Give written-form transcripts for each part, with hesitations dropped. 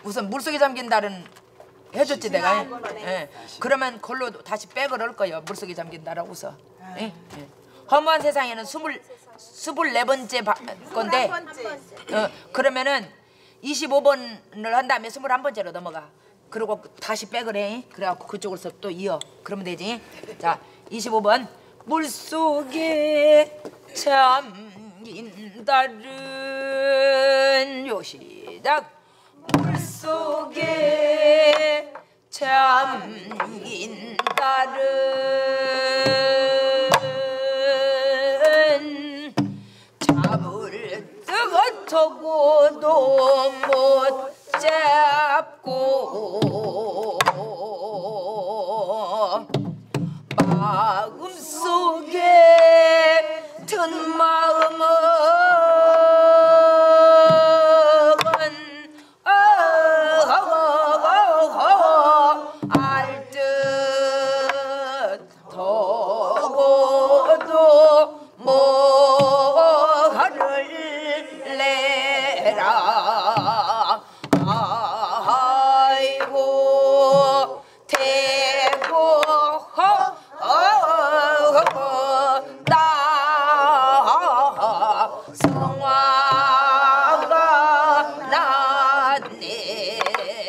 우선 물속에 잠긴 달은 해줬지 내가. 예. 그러면 그걸로 다시 백을 할 거예요. 물속에 잠긴 달하고 서. 예. 예. 허무한 세상에는 24번째 건데 그러면은 25번을 한 다음에 21번째로 넘어가. 그리고 다시 백을 해. 그래갖고 그쪽으로서 또 이어. 그러면 되지. 자, 25번. 물속에 잠긴 달은 요 시작. 물속에 잠긴 달은 잡을 뜨거워도 못 잡고 마음속에 든 마음은 알 듯 더고도 뭐를 내라. 아이고 대고 나 성화가 났네.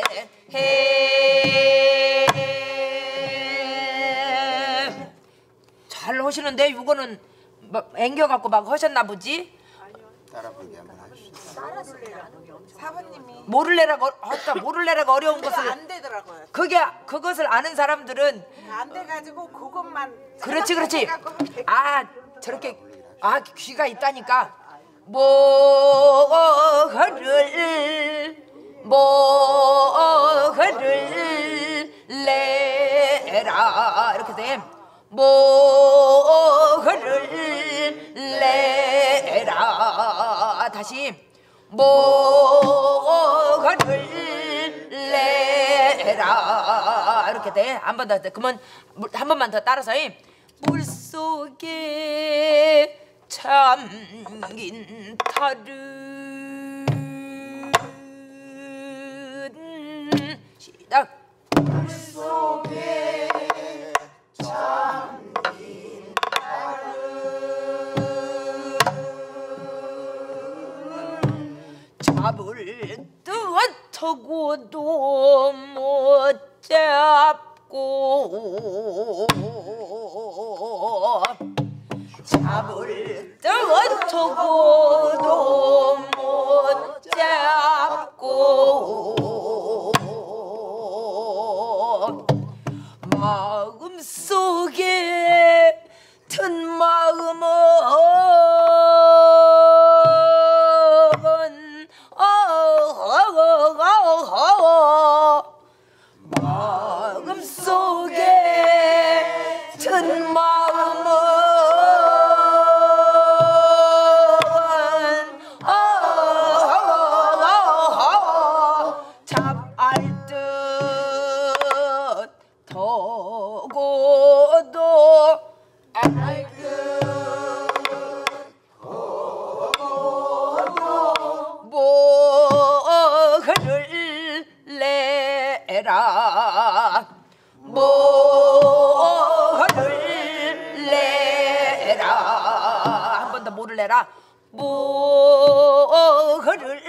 잘 하시는데 이거는 막 앵겨갖고 막 하셨나 보지? 따라 부르게 한번 하시죠. 사부님이 모를래라가 모를래라가 어려운 것을 안 되더라고요. 그것을 아는 사람들은 안 돼가지고 그것만 그렇지. 생각해갖고 아 저렇게 아 귀가 있다니까. 뭐를 내라 이렇게 돼. 뭐를 내라. 다시 뭐를 내라 이렇게 돼. 한 번 더. 그러면 한 번만 더 따라서 해. 물속에 잠긴 달은 시작. 물속에 잠긴 달은 잡을 뜨거워도 못 잡고 잡을 뜨거워도 못 잡고 마음속에 든 마음은 마음속에 든 마음은 잡알 듯 더고도 알 듯 더고도 뭐를 내라. 뭐를 내라. 한 번 더 뭐를 내라. 뭐를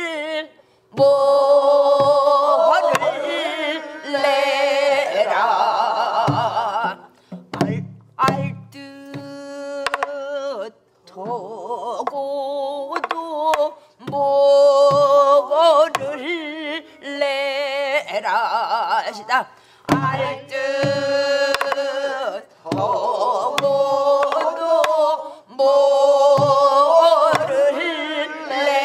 내라. 알 듯 더고도 뭐를 내라. 시작. 알 듯 더고도 뭐를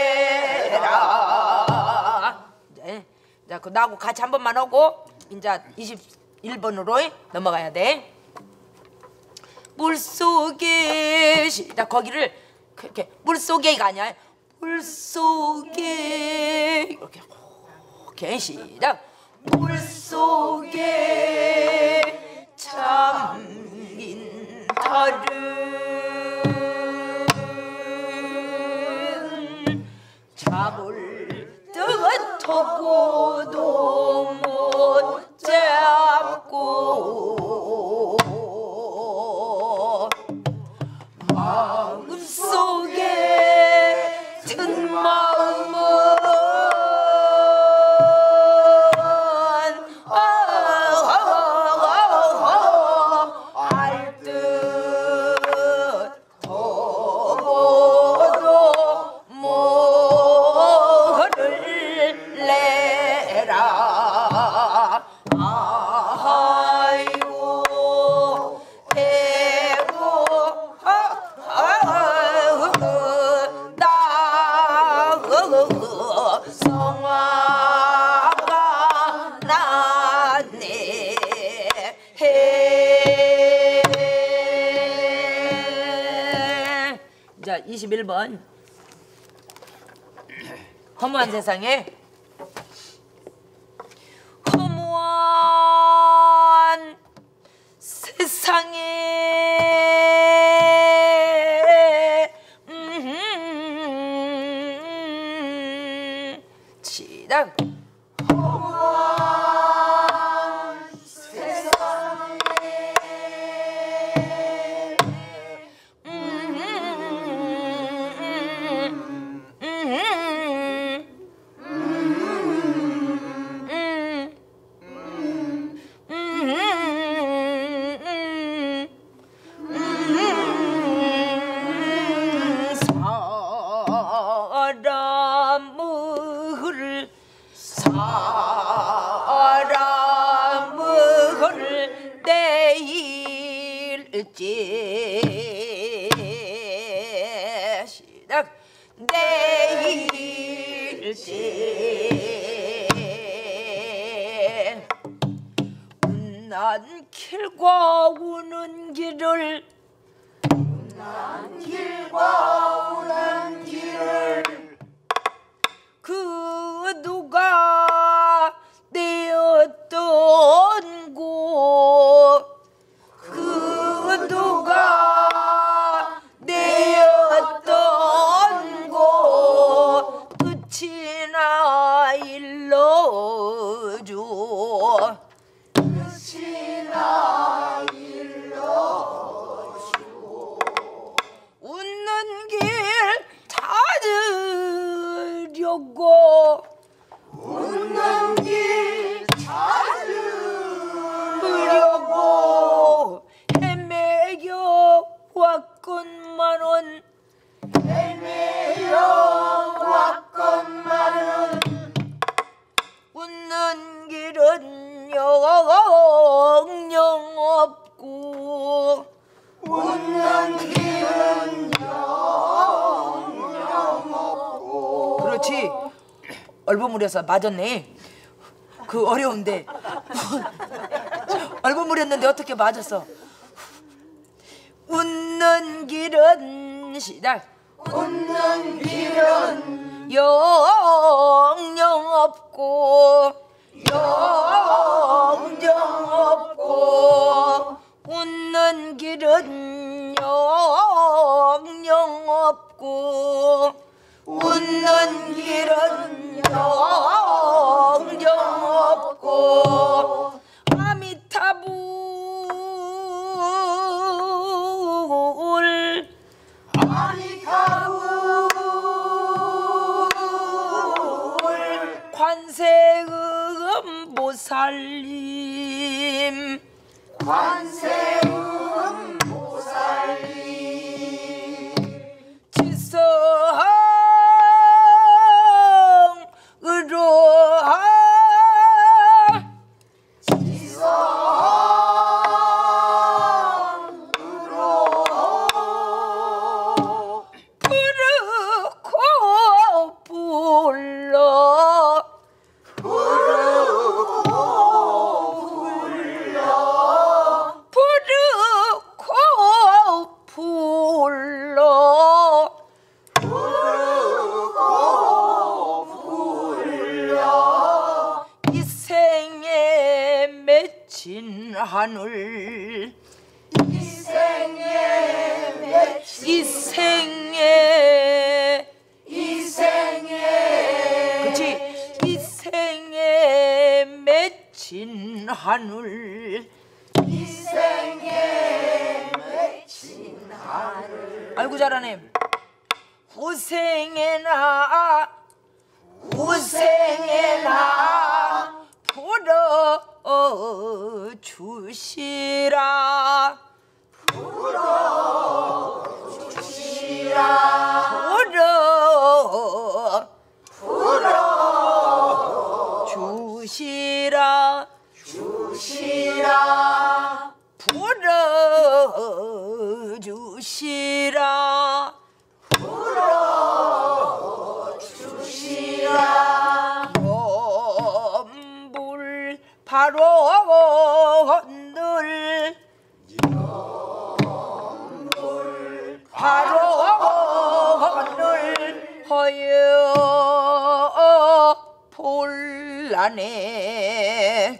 내라. 네. 자, 그 나하고 같이 한 번만 하고 이제 21번으로 넘어가야 돼. 물속에 시작. 거기를 이렇게 물속에가 아니야. 물속에 이렇게 시작. 물속에 잠긴 달은 잡을 뜨거워도 21번. 허무한 세상에. 허무한 세상에 시작. 사람을 내일지 시작. 내일지 운난 길과 우는 길을 그 누가 내었던 곳 그 누가 내었던 곳 끝이나 일러줘 웃는 길 찾으려고 웃는 길 찾으려고 헤매겨 왔건만은 웃는 길은 영영 없고 그렇지. 얼버무려서 맞았네. 그 어려운데 얼버무렸는데 어떻게 맞았어? 웃는 길은 시작. 웃는 길은 영영 없고 영영 없고 웃는 길은 영영 없고 웃는 길은 영영 없고 아미타불 관세음 보살님 하늘 이생에 그치 이생에 맺힌 하늘 아이고 잘하네. 후생에나 풀어 주시라 염불 바로 늘 바로 곤란해.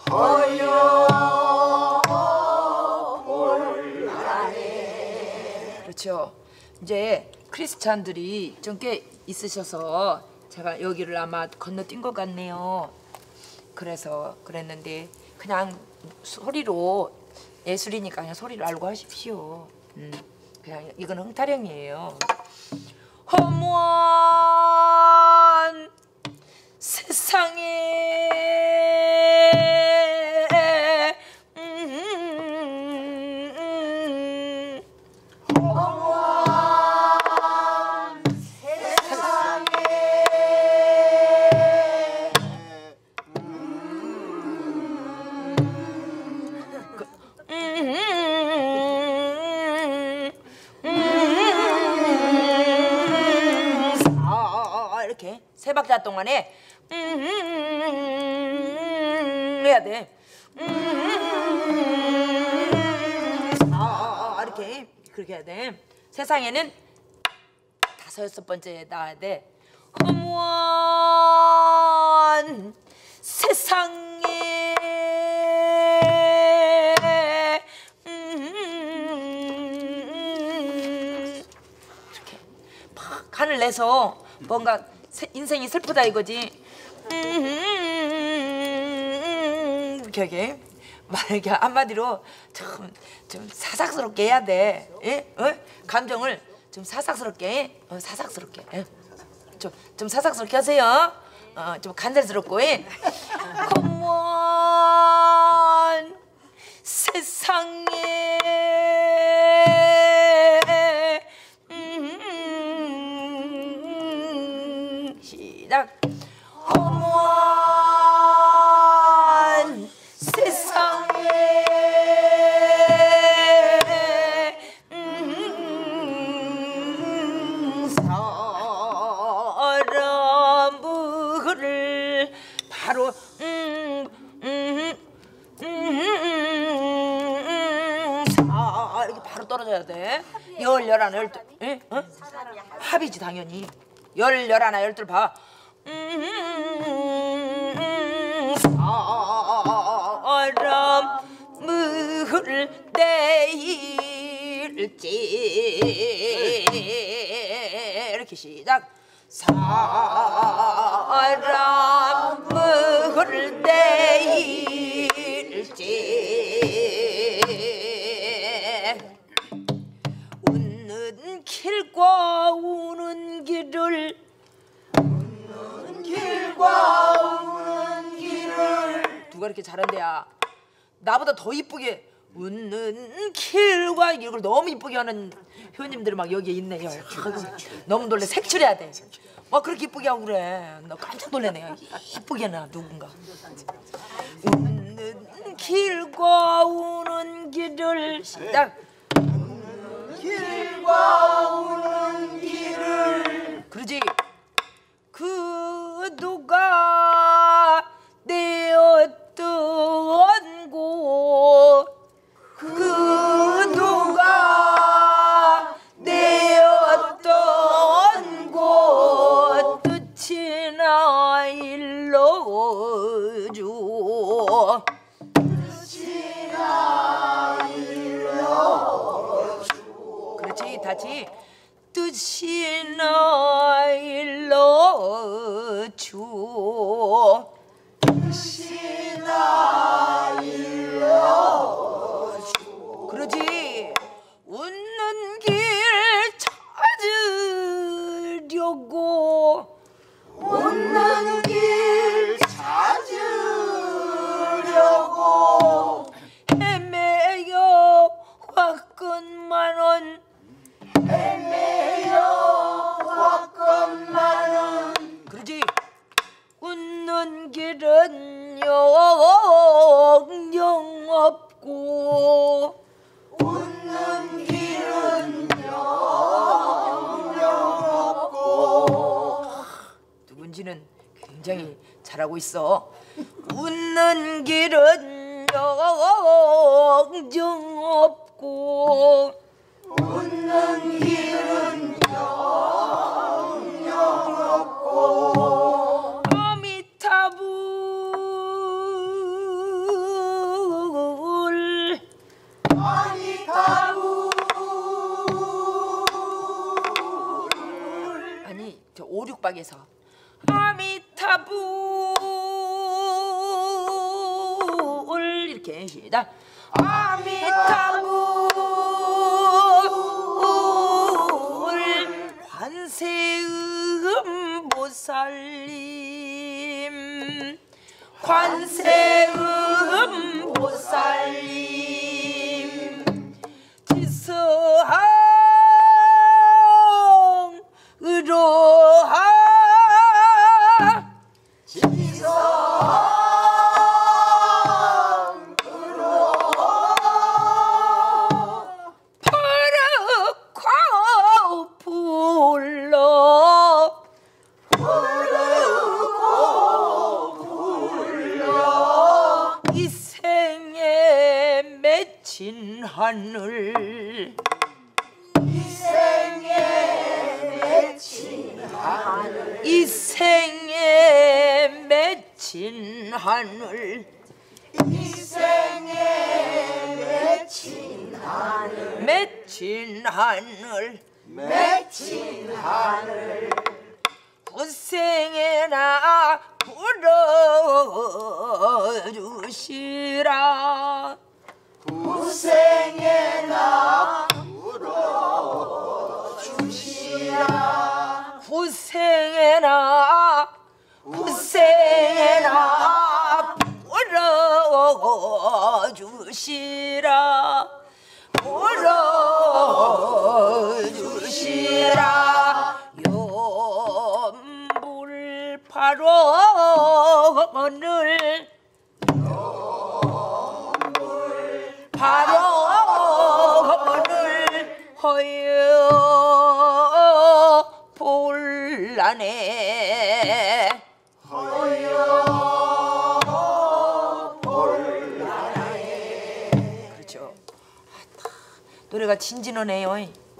그렇죠. 이제 크리스찬들이 좀 꽤 있으셔서 제가 여기를 아마 건너뛴 것 같네요. 그래서 그랬는데 그냥 소리로 예술이니까 그냥 소리로 알고 하십시오. 그냥 이건 흥타령이에요. 험한 세상에 이렇게 세 박자 동안에 해야 돼. 이렇게 그렇게 해야 돼. 세상에는 다섯 여섯 번째 나와야 돼. 험한 세상에 이렇게 팍 간을 내서 뭔가 인생이 슬프다 이거지. 이렇게 말하기 한마디로 좀 사삭스럽게 해야 돼. 예? 감정을 좀 사삭스럽게, 사삭스럽게. 예? 좀 사삭스럽게 하세요. 좀 간절스럽고. 예? 험한 세상에 시작. 험한 세상에 사람을 바로 이렇게 바로 떨어져야 돼. 열, 열하나, 열둘. 예? 합이지 당연히. 열, 열하나, 열둘 봐. 사람을 내일지 이렇게 시작. 사람을 내일지 웃는 길과 우는 길을 누가 이렇게 잘한대야. 나보다 더 이쁘게 웃는 길과 이걸 너무 이쁘게 하는 회원님들이 막 여기에 있네요. 너무 놀래. 색칠해야 돼. 막 그렇게 이쁘게 하고 그래. 나 깜짝 놀래네. 이쁘게 해놔 누군가. 웃는 길과 우는 길을 시작. 길과 우는 길을 그러지. 그 누가 내었던 곳 그 누가 내었던 곳 뜻이나 일러줘 뜻이나 일러줘 그렇지 다시 뜻이나 일러줘 뜻이나 일러줘 그러지. 웃는 길 찾으려고 웃는 길 찾으려고 헤매여 왔건만은 헤매여 왔건만은 그러지. 웃는 길은 영영 없고 웃는 길은 영영 없고 누군지는 굉장히 잘하고 있어. 웃는 길은 영영 없고 웃는 길은 영영 없고 아미타불 뒷박에서 아미타불 이렇게 시작. 아미타불 관세음 보살님 관세음 보살님 지서항으로하 파랗고 불러 이 생에 맺힌 하늘 이 생에 맺힌 하늘 맺힌 하늘 고생해나 불어주시라 고생해나 불어주시라 연불 발언을 허여 볼라네 그렇죠. 노래가 진진하네요.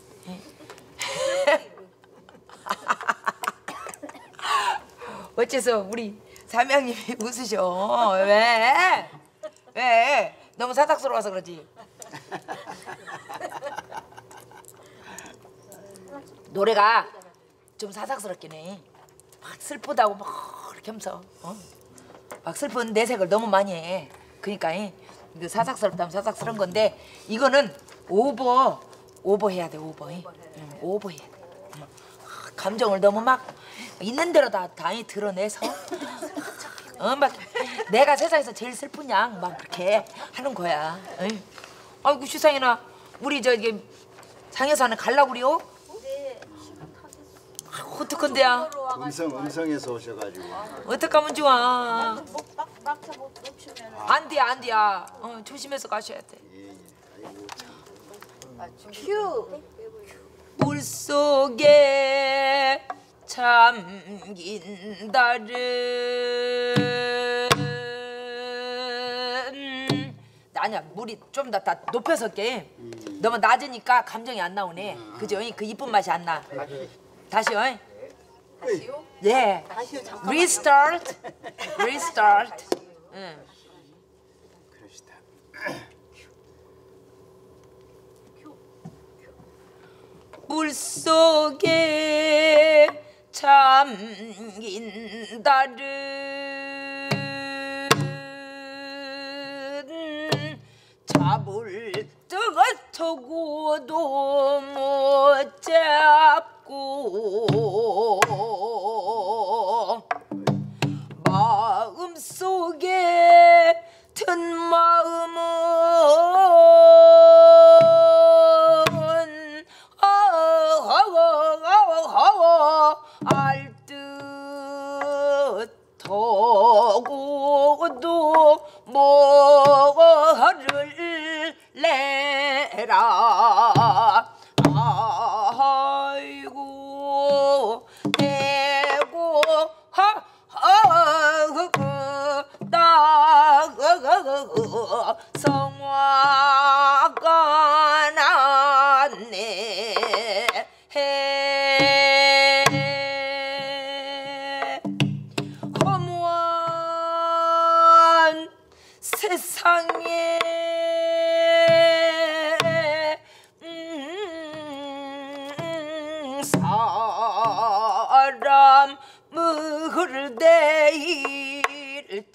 어째서 우리 삼양님이 웃으셔? 왜? 너무 사닥스러워서 그러지. 노래가 좀 사닥스럽긴 해. 막 슬프다고 막 이렇게 하면서 막 슬픈 내색을 너무 많이 해. 그러니까 이거 사삭스럽다면 사삭스러운 건데 이거는 오버 해야 돼. 오버 해야 돼. 감정을 너무 막 있는 대로 다 드러내서 막 내가 세상에서 제일 슬픈 양 막 그렇게 하는 거야. 아이고 세상에나 우리 저기 장여사는 갈라고 그래요? 네. 어떡한데야? 음성에서 오셔가지고. 어떡하면 좋아? 막차 못 놓치면 안 돼야. 조심해서 가셔야 돼. 큐. 물속에 잠긴 달은 아니야 물이 좀 더 높여서 게 너무 낮으니까 감정이 안 나오네. 그죠? 그 이쁜 맛이 안 나. 다시요. 다시요? 예. 다시요. 잠깐만요. Restart. 그러시다. 물속에 잠긴 달은 잡을 뜨거 터고도 못 잡고 마음속에 든 마음은 알듯하고도 뭐를 내라. 아이고 대고 성화가 났네. 허무한 세상에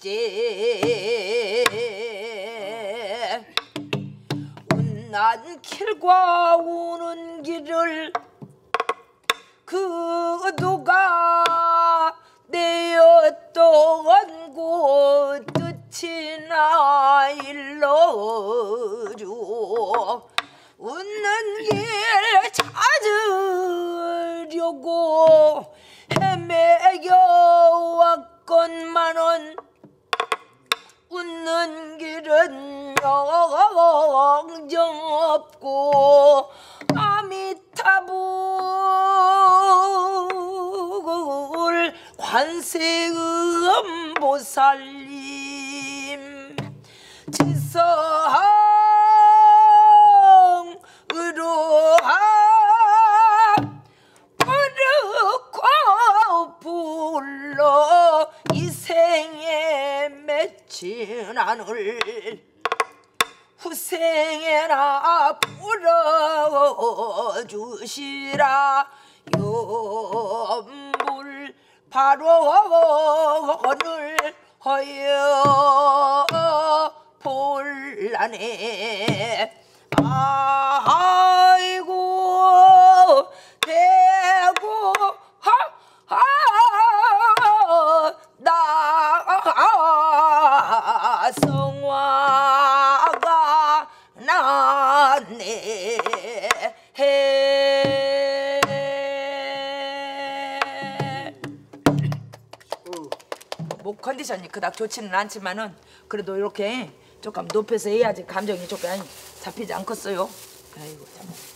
운난 길과 우는 길을 그 누가 내었던 곳 뜻이나 일러줘 웃는 길 찾으려고 헤매겨 왔건만은 웃는 길은 영정없고 아미타불 관세음보살님 지성으로 부르고 불러 이 생에 맺힌 하늘 후생에나 불어주시라 연불 바로 오늘 허여 볼라네 아이고 대고 나 성화가 났네 목 컨디션이 그닥 좋지는 않지만은 그래도 이렇게 조금 높여서 해야지 감정이 조금 잡히지 않겠어요. 아이고 참.